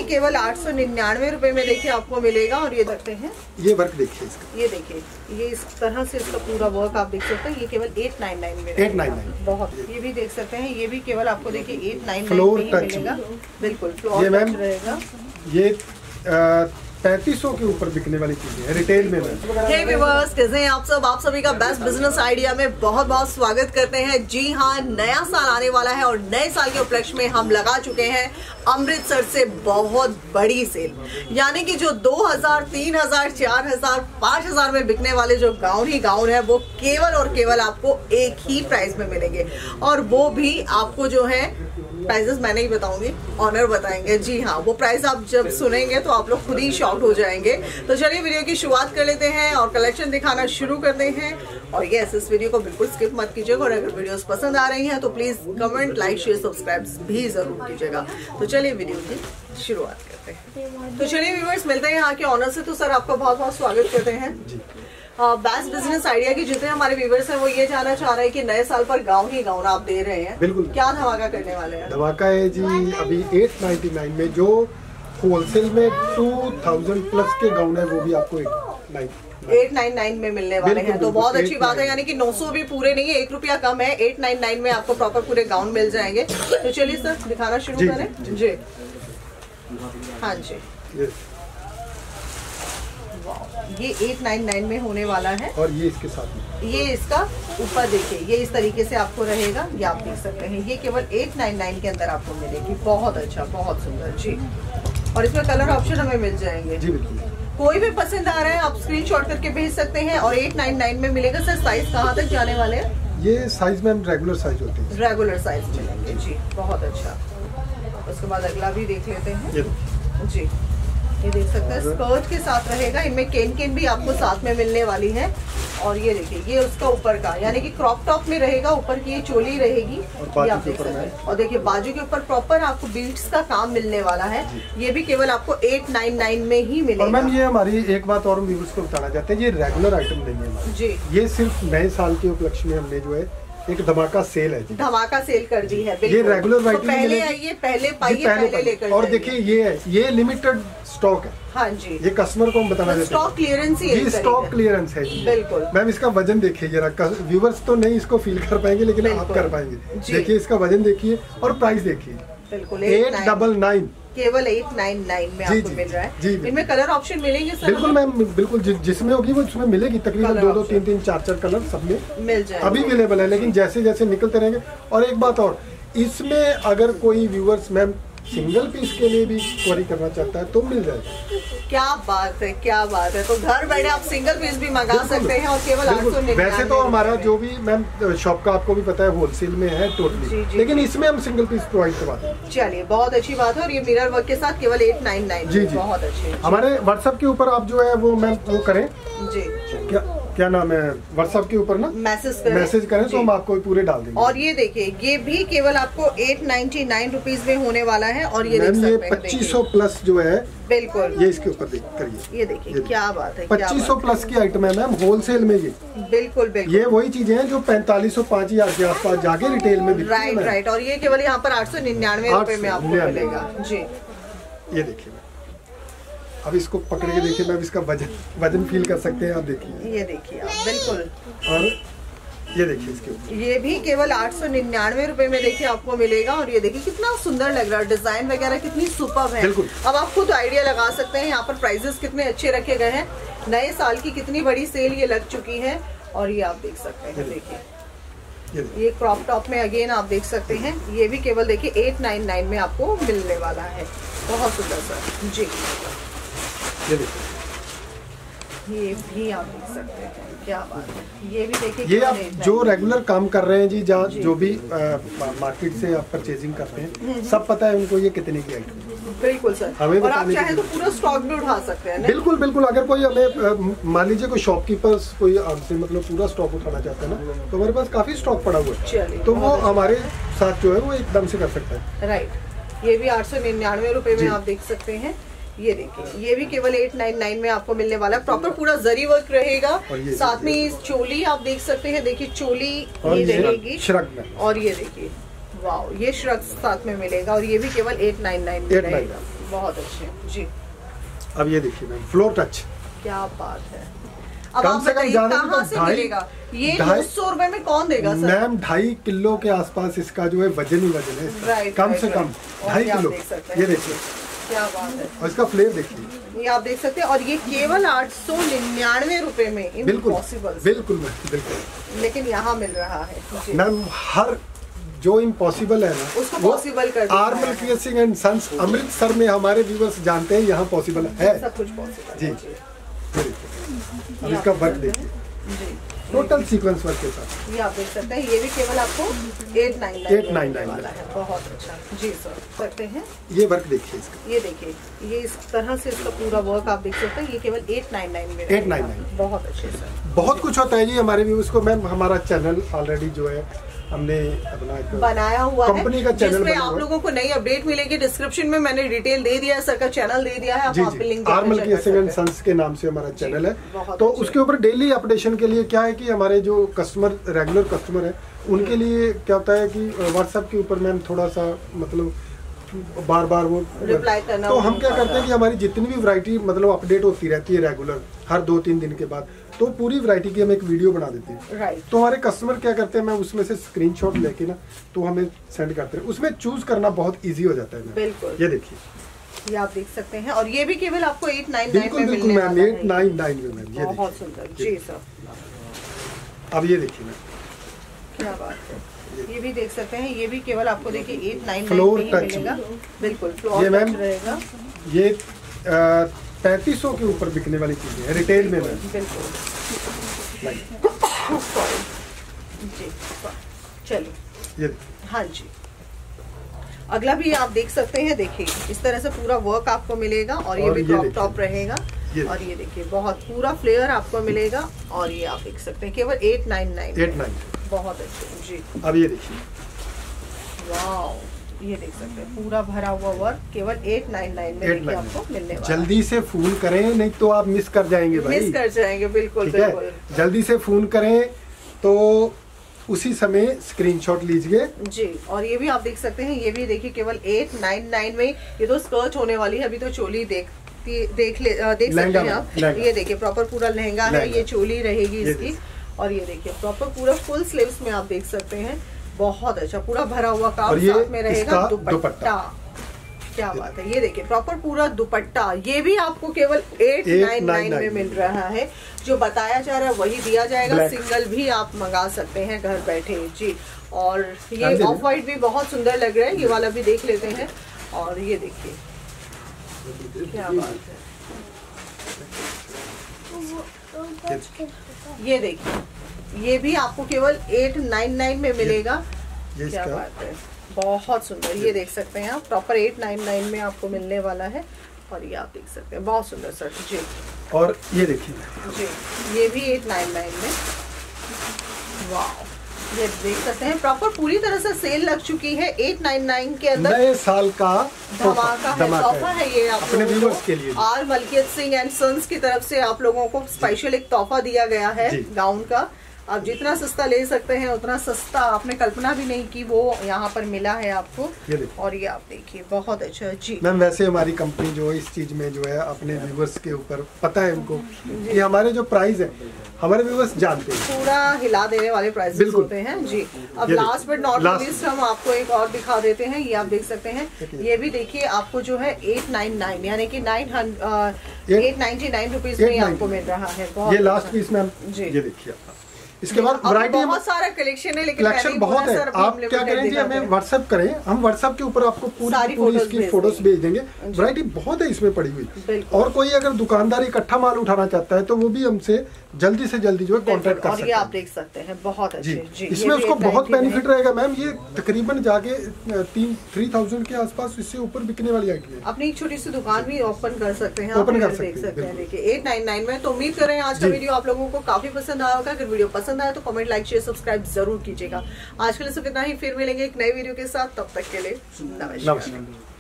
केवल 899 रुपए में देखिए आपको मिलेगा। और ये देखते हैं, ये वर्क देखिए इसका, ये देखिए, ये इस तरह से इसका पूरा वर्क आप देख सकते हैं। ये केवल 899 में, 899 बहुत। ये भी देख सकते हैं, ये भी केवल आपको देखिए 899 फ्लोर में ही टच मिलेगा। बिल्कुल फ्लोर ये टच मैम रहेगा। ये 3500 के ऊपर बिकने वाली चीजें है रिटेल में। हे व्यूअर्स, कैसे हैं आप सब? आप सभी का बेस्ट बिजनेस आइडिया में बहुत बहुत स्वागत करते हैं। जी हाँ, नया साल आने वाला है और नए साल के उपलक्ष्य में हम लगा चुके हैं अमृतसर से बहुत बड़ी सेल। यानी कि जो 2000, 3000, 4000, 5000 में बिकने वाले जो गाउन ही गाउन है वो केवल और केवल आपको एक ही प्राइस में मिलेंगे। और वो भी आपको जो है प्राइसेस मैं नहीं बताऊंगी, ऑनर बताएंगे। जी हाँ, वो प्राइस आप जब सुनेंगे तो आप लोग खुद ही शॉक हो जाएंगे। तो चलिए वीडियो की शुरुआत कर लेते हैं और कलेक्शन दिखाना शुरू करते हैं। और यस, इस वीडियो को बिल्कुल स्किप मत कीजिएगा और अगर वीडियोस पसंद आ रही हैं तो please comment, like, share, subscribe भी जरूर कीजिएगा। तो चलिए वीडियो की शुरुआत करते हैं। तो चलिए व्यूअर्स, मिलते हैं यहाँ के ऑनर से। तो सर, आपका बहुत बहुत स्वागत करते हैं। बेस्ट बिजनेस आइडिया की जितने हमारे व्यूवर्स हैं वो ये जानना चाह रहे हैं कि नए साल पर गाउन ही गाउन आप दे रहे हैं। बिल्कुल, क्या धमाका करने वाले हैं? धमाका है जी, अभी 899 में जो होलसेल में 2000 प्लस के गाउन है वो भी आपको 899 में मिलने वाले हैं। तो बहुत अच्छी बात है, यानी कि 900 भी पूरे नहीं है, 1 रुपया कम है। 899 में आपको प्रॉपर पूरे गाउन मिल जाएंगे। तो चलिए सर, दिखाना शुरू करें। जी हाँ जी, ये 899 में होने वाला है। और ये इसके साथ में, ये इसका ऊपर देखिए, ये इस तरीके से आपको रहेगा। ये आप देख सकते हैं, ये केवल 899 के अंदर आपको मिलेगी। बहुत अच्छा, बहुत सुंदर जी। और इसमें कलर ऑप्शन हमें मिल जाएंगे जी। बिल्कुल, कोई भी पसंद आ रहा है आप स्क्रीनशॉट करके भेज सकते हैं। और 899 में मिलेगा। सर, साइज कहाँ तक जाने वाले हैं? ये साइज में रेगुलर साइज होते हैं, रेगुलर साइज मिलेंगे जी। बहुत अच्छा। उसके बाद अगला भी देख लेते हैं जी। ये देख सकते हैं, स्कर्ट के साथ रहेगा। इनमें केन भी आपको साथ में मिलने वाली है। और ये देखिए, ये उसका ऊपर का यानी कि क्रॉप टॉप में रहेगा। ऊपर की ये चोली रहेगी, ये आप देख सकते हैं। और देखिए बाजू के ऊपर प्रॉपर आपको बीट्स का काम मिलने वाला है। ये भी केवल आपको 899 में ही मिलेगा। और मैम ये हमारी एक बात और व्यूअर्स को बताना चाहते हैं, ये रेगुलर आइटम नहीं है हमारी जी। ये सिर्फ नए साल के उपलक्ष्य में हमने जो है एक धमाका सेल है जी। धमाका सेल कर दी है। ये रेगुलर तो पहले आइए, पहले पाइए, पहले लेकर। और देखिए ये है, ये लिमिटेड स्टॉक है। हाँ जी, ये कस्टमर को हम बताना चाहते हैं, स्टॉक क्लियरेंस ही है। ये स्टॉक क्लियरेंस है जी। बिल्कुल मैम, इसका वजन देखिए जरा, व्यूवर्स तो नहीं इसको फील कर पाएंगे लेकिन आप कर पाएंगे। देखिए इसका वजन देखिए और प्राइस देखिए। बिल्कुल 899, केवल 899 में आपको मिल रहा है। इनमें कलर ऑप्शन मिलेंगे सर? बिल्कुल मैम, बिल्कुल जिसमें होगी वो उसमें मिलेगी। तकरीबन 2-2, 3-3, 4-4 कलर सब में मिल जाए, अभी अवेलेबल है। लेकिन जैसे जैसे निकलते रहेंगे। और एक बात और, इसमें अगर कोई व्यूअर्स मैम सिंगल पीस के लिए भी क्वेरी करना चाहता है तो मिल जाएगा। क्या बात है, क्या बात है। तो घर बैठे आप सिंगल पीस भी मंगा सकते हैं और केवल 899। वैसे तो हमारा जो भी मैम शॉप का आपको भी पता है होलसेल में है टोटली, लेकिन इसमें हम सिंगल पीस प्रोवाइड करवाते हैं। चलिए, बहुत अच्छी बात है। और ये मिरर वर्क के साथ केवल 899 जी। बहुत अच्छे। हमारे व्हाट्सएप के ऊपर आप जो है वो मैम वो करें जी, क्या नाम है, व्हाट्सएप के ऊपर ना मैसेज करें तो हम आपको पूरे डाल देंगे। और ये देखिए, ये भी केवल आपको 899 रुपीज में होने वाला है। और ये मैम ये 2500 प्लस जो है, बिल्कुल ये इसके ऊपर करिए। ये देखिए, क्या बात है। 2500 प्लस की आइटम है मैम होलसेल में। ये बिल्कुल ये वही चीजें हैं जो 4500, 5000 के आसपास जाके रिटेल में बिकती है। राइट। और ये केवल यहाँ पर 899 रुपए में आपको मिलेगा जी। ये देखिए, अब इसको पकड़ के देखिए मैम, इसका वजन फील कर सकते हैं आप। देखिए, ये देखिए आप, बिल्कुल। और ये देखिए इसके ऊपर, ये भी केवल 899 रुपए में देखिए आपको मिलेगा। और ये देखिए कितना सुंदर लग रहा है, डिजाइन वगैरह कितनी सुपर्ब है। अब आप खुद आइडिया लगा सकते हैं यहाँ पर प्राइसेस कितने अच्छे रखे गए हैं। नए साल की कितनी बड़ी सेल ये लग चुकी है। और ये आप देख सकते हैं, देखिए ये क्रॉप टॉप में अगेन आप देख सकते हैं। ये भी केवल देखिए 899 में आपको मिलने वाला है। बहुत सुंदर सर जी। ये देखिए, ये भी आप देख सकते हैं, क्या बात है। ये भी देखिए, ये आप जो रेगुलर काम कर रहे हैं जी, जहाँ जो भी मार्केट से आप परचेजिंग करते हैं, सब पता है उनको ये कितने की आइटम है। बिल्कुल सर। और आप चाहे तो पूरा स्टॉक भी उठा सकते हैं। बिल्कुल बिल्कुल। अगर कोई हमें मान लीजिए कोई शॉपकीपर्स कोई आपसे मतलब पूरा स्टॉक उठाना चाहता है ना, तो हमारे पास काफी स्टॉक पड़ा हुआ है, तो वो हमारे साथ जो है वो एकदम से कर सकता है। राइट। ये भी 899 रुपए में आप देख सकते हैं। ये देखिए, ये भी केवल 899 में आपको मिलने वाला है। प्रॉपर पूरा जरी वर्क रहेगा। साथ में चोली आप देख सकते हैं, देखिए चोली ये रहेगी। और ये देखिए, वाह, ये श्रग साथ में मिलेगा। और ये भी केवल 899 में रहेगा। बहुत अच्छे जी। अब ये देखिए मैम, फ्लोर टच, क्या बात है। अब कम आप से कम बताइए कहाँ से मिलेगा ये? 200 रुपए में कौन देगा सर? मैम 2.5 किलो के आसपास इसका जो है वजन ही वजन है इसका। कम से कम 2.5 किलो। ये देखिए क्या बात है। और इसका फ्लेवर देखिए, ये आप देख सकते हैं। और ये केवल 899 रुपए में, इम्पॉसिबल। बिल्कुल मैम, बिल्कुल। लेकिन यहाँ मिल रहा है मैम, हर जो इम्पॉसिबल है ना उसको पॉसिबल कर आर्मल क्रिएशन एंड सन्स अमृतसर में हमारे व्यूअर्स जानते हैं, यहाँ पॉसिबल है सब कुछ पॉसिबल जी। अब इसका वर्क देखिए, टोटल सीक्वेंस वर्क के साथ। ये आप देख सकते हैं। ये भी केवल आपको 899 वाला है। बहुत अच्छा जी सर, सकते हैं। ये वर्क देखिए इसका, ये देखिए, ये इस तरह से इसका पूरा वर्क आप देख सकते हैं। ये केवल 899 में, 899। बहुत अच्छे सर। बहुत कुछ होता है जी हमारे व्यूअर्स को। मैम हमारा चैनल ऑलरेडी जो है हमने अपना बनाया हुआ कंपनी का चैनल, जिसमें आप लोगों को नई अपडेट मिलेगी। डिस्क्रिप्शन में मैंने डिटेल दे दिया है, सर का चैनल दे दिया है, आप वहाँ पे लिंक आर्मल क्रिएशन एंड सन्स के नाम से हमारा चैनल है। तो उसके ऊपर डेली अपडेशन के लिए क्या है कि हमारे जो कस्टमर, रेगुलर कस्टमर है, उनके लिए क्या होता है कि व्हाट्सएप के ऊपर मैम थोड़ा सा मतलब बार बार वो रिप्लाई करना। तो हम क्या करते हैं कि हमारी जितनी भी वैरायटी मतलब अपडेट होती रहती है रेगुलर, हर 2-3 दिन के बाद, तो पूरी वैरायटी की हम एक वीडियो बना देते हैं। राइट। तो हमारे कस्टमर क्या करते हैं, मैं उसमें से स्क्रीनशॉट लेके ना तो हमें सेंड करते हैं। उसमें चूज करना बहुत इजी हो जाता है। बिल्कुल। ये देखिए, ये आप देख सकते हैं। और ये भी केवल आपको 899 में बिल्कुल मैम, 899 में मैम। ये बहुत सुंदर जी सर। अब ये देखिए मैम, क्या बात है। ये भी देख सकते हैं। ये भी केवल आपको देखिए 899 फ्लोर में ही टच मिलेगा। बिल्कुल फ्लोर ये टच मैम रहेगा। ये 3500 के ऊपर बिकने वाली चीजें है रिटेल में मैम। बिल्कुल जी। चलिए, ये हाँ जी। अगला भी आप देख सकते हैं। देखिए इस तरह से पूरा वर्क आपको मिलेगा। और ये भी क्रॉप टॉप रहेगा। और ये देखिए बहुत पूरा फ्लेयर आपको मिलेगा। और ये आप देख सकते हैं केवल 899। बहुत अच्छे जी। अब ये देखिए, वाओ, ये देख सकते हैं पूरा भरा हुआ वर्क केवल 899 में देखिए आपको मिलने वाला। जल्दी से फोन करें, नहीं तो आप मिस कर जाएंगे भाई, मिस कर जाएंगे। बिल्कुल बिल्कुल। जल्दी से फोन करें तो उसी समय स्क्रीनशॉट लीजिए जी। और ये भी आप देख सकते हैं। ये भी देखिए केवल 899 में। ये तो स्कर्ट होने वाली है। अभी तो चोली देख सकते हैं आप। ये देखिए प्रॉपर पूरा लहंगा है। ये चोली रहेगी इसकी। और ये देखिए प्रॉपर पूरा फुल स्लीव्स में आप देख सकते हैं। बहुत अच्छा पूरा भरा हुआ काम, साथ में रहेगा दुपट्टा। क्या बात है। ये देखिए प्रॉपर पूरा दुपट्टा। ये भी आपको केवल 899 में मिल रहा है। जो बताया जा रहा है वही दिया जाएगा। सिंगल भी आप मंगा सकते हैं घर बैठे जी। और ये ऑफ वाइट भी बहुत सुंदर लग रहा है। ये वाला भी देख लेते हैं। और ये देखिए क्या बात है। ये देखिए ये भी आपको केवल 899 में मिलेगा। क्या बात है, बहुत सुंदर। ये देख सकते हैं आप प्रॉपर 899 में आपको मिलने वाला है। और ये आप देख सकते हैं बहुत सुंदर शर्ट जी। और ये देखिए जी, ये भी 899 में। वाह, ये देख सकते हैं प्रॉपर पूरी तरह से सेल लग चुकी है। 899 के अंदर नए साल का धमाका है, तोहफा है ये आप अपने व्यूअर्स के लिए। R Malkiyat Singh and sons की तरफ से आप लोगों को स्पेशल एक तोहफा दिया गया है गाउन का। आप जितना सस्ता ले सकते हैं उतना सस्ता आपने कल्पना भी नहीं की वो यहाँ पर मिला है आपको। और ये आप देखिए बहुत अच्छा जी। मैम वैसे हमारी कंपनी जो इस चीज में जो है अपने व्यूअर्स के ऊपर पता है उनको कि हमारे जो प्राइस है हमारे व्यूअर्स जानते हैं, पूरा हिला देने वाले प्राइसेस होते हैं जी। अब लास्ट बट नॉट लीस्ट हम आपको एक और दिखा देते हैं। ये आप देख सकते हैं। ये भी देखिए आपको जो है 899 यानी कि 899 रुपीज में आपको मिल रहा है। ये लास्ट पीस मैम जी। ये देखिए इसके बाद वैरायटी बहुत सारा कलेक्शन है, लेकिन कलेक्शन बहुत है। आप क्या करें जी, हमें व्हाट्सएप करें, हम व्हाट्सएप के ऊपर आपको पूरी इसकी फोटोज भेज देंगे। वैरायटी बहुत है इसमें पड़ी हुई। और कोई अगर दुकानदार इकट्ठा माल उठाना चाहता है तो वो भी हमसे जल्दी से जल्दी जो है कॉन्टेक्ट कर सकते हैं। आप देख सकते हैं बहुत अच्छे जी। इसमें उसको बहुत बेनिफिट रहेगा मैम। ये तकरीबन जाके 3000 के आसपास, इससे ऊपर बिकने वाली आइटम है। अपनी एक छोटी सी दुकान भी ओपन कर सकते हैं, ओपन कर सकते हैं। देखिए 899 में। तो उम्मीद करें आज का वीडियो आप लोगों को काफी पसंद आया होगा। अगर वीडियो पसंद आया तो कमेंट, लाइक, शेयर, सब्सक्राइब जरूर कीजिएगा। आज के लिए सिर्फ इतना ही। फिर मिलेंगे एक नए वीडियो के साथ। तब तक के लिए नमस्कार।